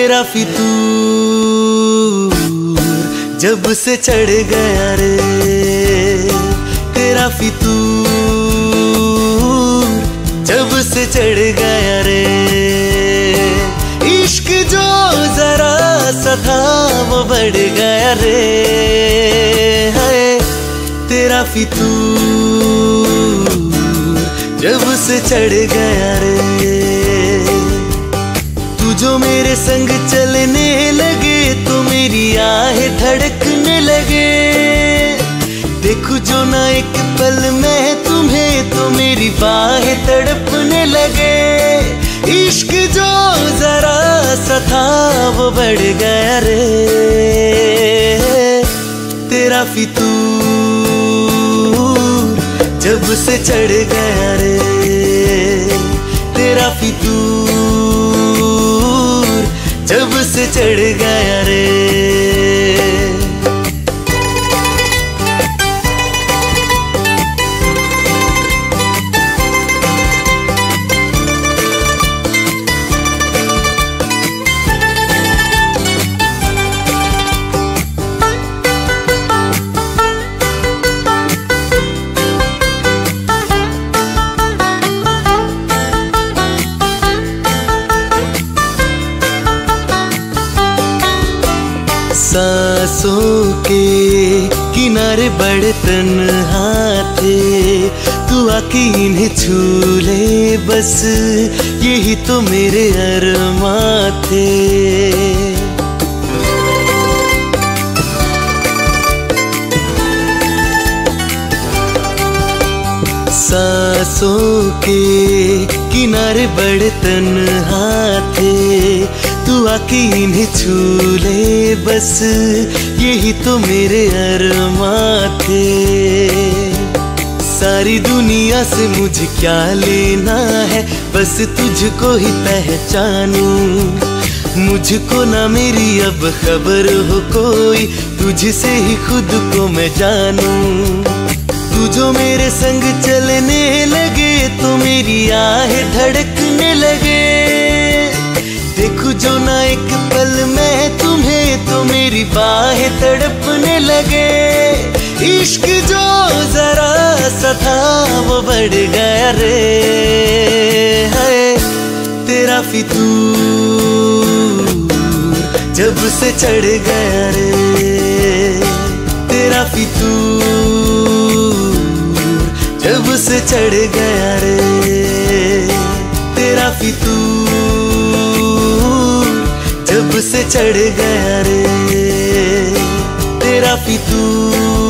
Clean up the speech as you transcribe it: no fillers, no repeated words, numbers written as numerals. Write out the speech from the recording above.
तेरा फितूर जब से चढ़ गया रे, तेरा फितूर जब से चढ़ गया रे। इश्क जो जरा सा था वो बढ़ गया रे, है तेरा फितूर जब से चढ़ गया रे। तू जो मेरे संग चलने लगे तो मेरी आहें धड़कने लगे। देखूं जो ना एक पल में तुम्हें तो मेरी बाहें तड़पने लगे। इश्क जो जरा सा था वो बढ़ गया रे, तेरा फितूर जब से चढ़ गया रे, तेरा फितूर जब से चढ़ गया रे। सांसों के किनारे बड़े तन्हा थे, तू आके इन्हें छू ले बस यही तो मेरे अरमां थे। सांसों के किनारे बड़े तन्हा थे, तू आके इन्हें छू ले बस यही तो मेरे अरमां थे। सारी दुनिया से मुझे क्या लेना है, बस तुझको ही पहचानूं। मुझको ना मेरी अब खबर हो कोई, तुझसे ही खुद को मैं जानूं। तू जो मेरे संग चलने लगे तो मेरी आहें धड़कने लगे। देखूं जो ना एक पल में तुम्हें तो मेरी बाहें तड़पने लगे। इश्क जो जरा सा था वो बढ़ गया रे, है तेरा फितूर जब से चढ़ गया रे, तेरा फितूर जब से चढ़ गया रे, तेरा फितूर जब से चढ़ गया रे, तेरा फितूर